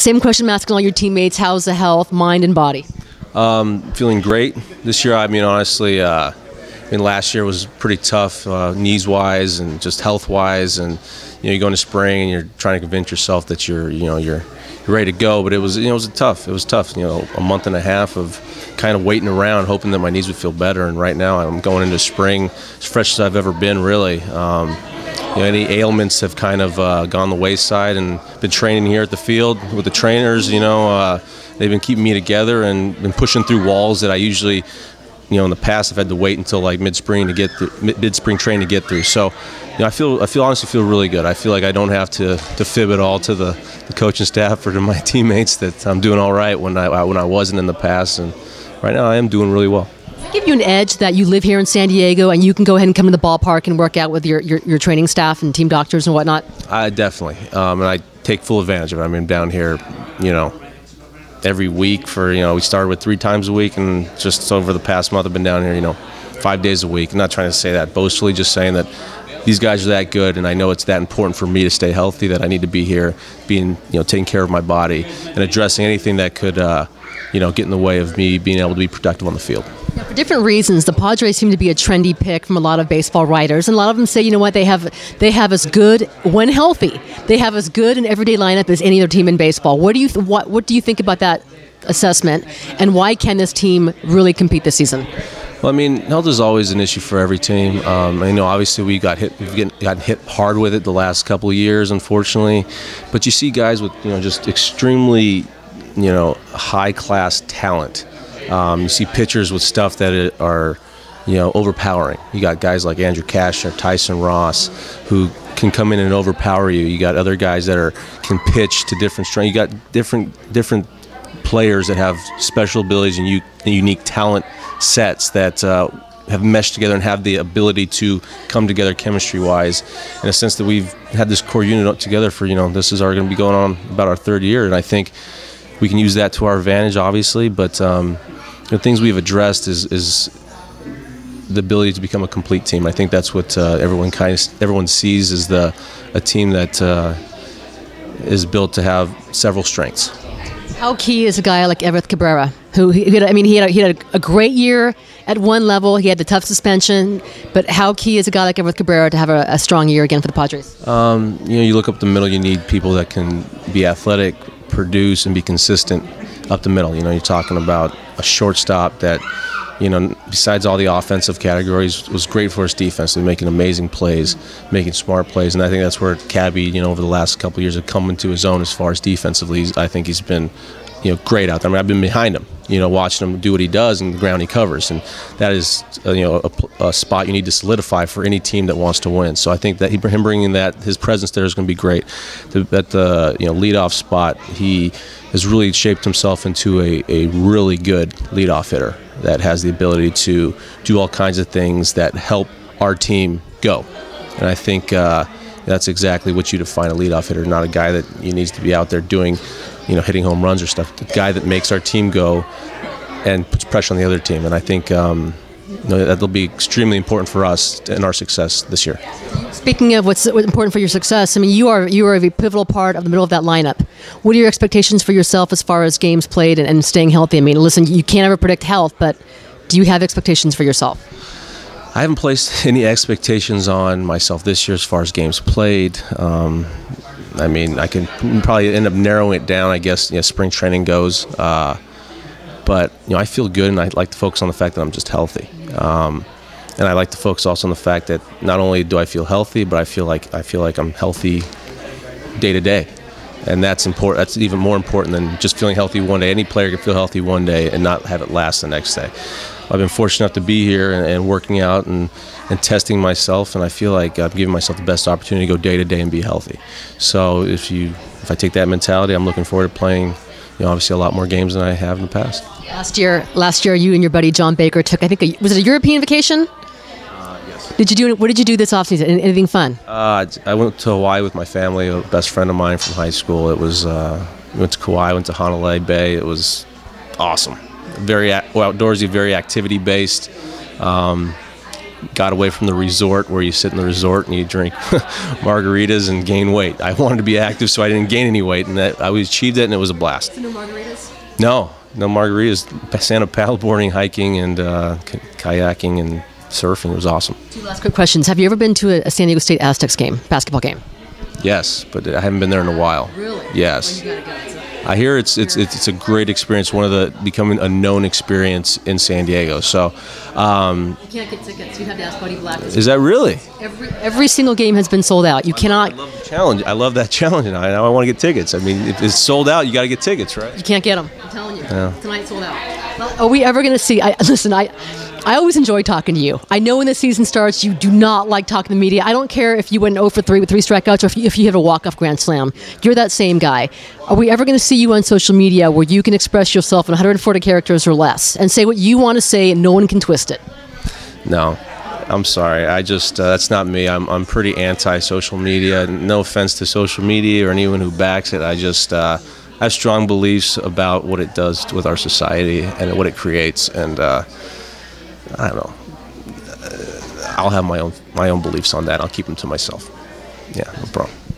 Same question I'm asking all your teammates. How's the health, mind, and body? Feeling great this year. I mean, honestly, last year was pretty tough, knees-wise and just health-wise. And you go into spring and you're trying to convince yourself that you're ready to go. But it was tough. It was tough. A month and a half of kind of waiting around, hoping that my knees would feel better. And right now, I'm going into spring as fresh as I've ever been, really. Any ailments have kind of gone the wayside, and been training here at the field with the trainers. They've been keeping me together and been pushing through walls that I usually, in the past, I've had to wait until like mid-spring to get through, mid-spring training to get through. So, I honestly feel really good. I feel like I don't have to fib it all to the coaching staff or to my teammates that I'm doing all right when I wasn't in the past, and right now I am doing really well. Give you an edge that you live here in San Diego and you can go ahead and come to the ballpark and work out with your training staff and team doctors and whatnot? Definitely, and I take full advantage of it. I mean, down here, every week we started with 3 times a week, and just over the past month I've been down here, 5 days a week. I'm not trying to say that boastfully, just saying that these guys are that good, and I know it's that important for me to stay healthy that I need to be here, taking care of my body and addressing anything that could, get in the way of me being able to be productive on the field. Now, for different reasons, the Padres seem to be a trendy pick from a lot of baseball writers, and a lot of them say, they have as good when healthy. They have as good an everyday lineup as any other team in baseball. What do you think about that assessment, and why can this team really compete this season? Well, I mean, health is always an issue for every team. Obviously we've gotten hit hard with it the last couple of years, unfortunately. But you see guys with just extremely high-class talent. You see pitchers with stuff that are overpowering. You got guys like Andrew Cashner, Tyson Ross, who can come in and overpower you. You got other guys that can pitch to different strengths. You got different players that have special abilities and unique talent sets that have meshed together and have the ability to come together chemistry-wise, in a sense that we've had this core unit together for this is going to be going on about our 3rd year, and I think we can use that to our advantage, obviously. But the things we've addressed is the ability to become a complete team. I think that's what everyone sees as a team that is built to have several strengths. How key is a guy like Everth Cabrera, who he had a great year at one level. He had the tough suspension, but how key is a guy like Everth Cabrera to have a strong year again for the Padres? You look up the middle. You need people that can be athletic, produce, and be consistent up the middle. You're talking about a shortstop that, besides all the offensive categories, was great for his defense, making amazing plays, making smart plays, and I think that's where Cabby, over the last couple of years, have come into his own as far as defensively. I think he's been, great out there. I mean, I've been behind him, watching him do what he does and the ground he covers, and that is, a spot you need to solidify for any team that wants to win. So I think that him bringing his presence there is going to be great. At the leadoff spot, he has really shaped himself into a really good leadoff hitter that has the ability to do all kinds of things that help our team go. And I think that's exactly what you define a leadoff hitter, not a guy that needs to be out there doing, hitting home runs or stuff. The guy that makes our team go and puts pressure on the other team. And I think that'll be extremely important for us and our success this year. Speaking of what's important for your success, I mean, you are a pivotal part of the middle of that lineup. What are your expectations for yourself as far as games played and staying healthy? I mean, listen, you can't ever predict health, but do you have expectations for yourself? I haven't placed any expectations on myself this year as far as games played. I mean, I can probably end up narrowing it down, I guess, spring training goes. But I feel good, and I like to focus on the fact that I'm just healthy. And I like to focus also on the fact that not only do I feel healthy, but I feel like I'm healthy day to day, and that's important. That's even more important than just feeling healthy one day. Any player can feel healthy one day and not have it last the next day. I've been fortunate enough to be here and working out and testing myself, and I feel like I'm giving myself the best opportunity to go day to day and be healthy. So if I take that mentality, I'm looking forward to playing, obviously a lot more games than I have in the past. Last year, you and your buddy John Baker took, I think, was it a European vacation? Yes. What did you do this offseason? Anything fun? I went to Hawaii with my family, a best friend of mine from high school. It was we went to Kauai, went to Honolulu Bay. It was awesome. Very outdoorsy, very activity based. got away from the resort where you sit in the resort and you drink margaritas and gain weight. I wanted to be active, so I didn't gain any weight, and I achieved it, and it was a blast. So no margaritas? No margaritas. Santa paddleboarding, hiking, and kayaking and surfing. It was awesome. 2 last quick questions. Have you ever been to a San Diego State Aztecs game, basketball game? Yes, but I haven't been there in a while. Really? Yes. Well, you gotta go. I hear it's a great experience, one of the becoming a known experience in San Diego. So, You can't get tickets. You have to ask Buddy Black. is that really? Every single game has been sold out. You cannot. I love the challenge. I love that challenge, and I want to get tickets. I mean, if it's sold out, you got to get tickets, right? You can't get them. I'm telling you. Yeah. Tonight's sold out. Well, are we ever going to see? Listen, I always enjoy talking to you. I know when the season starts, you do not like talking to the media. I don't care if you went 0 for 3 with 3 strikeouts or if you have a walk-off grand slam. You're that same guy. Are we ever going to see you on social media where you can express yourself in 140 characters or less and say what you want to say and no one can twist it? No, I'm sorry. I just that's not me. I'm pretty anti-social media. No offense to social media or anyone who backs it. I just I have strong beliefs about what it does with our society and what it creates, and I don't know. I'll have my own beliefs on that. I'll keep them to myself. Yeah, no problem.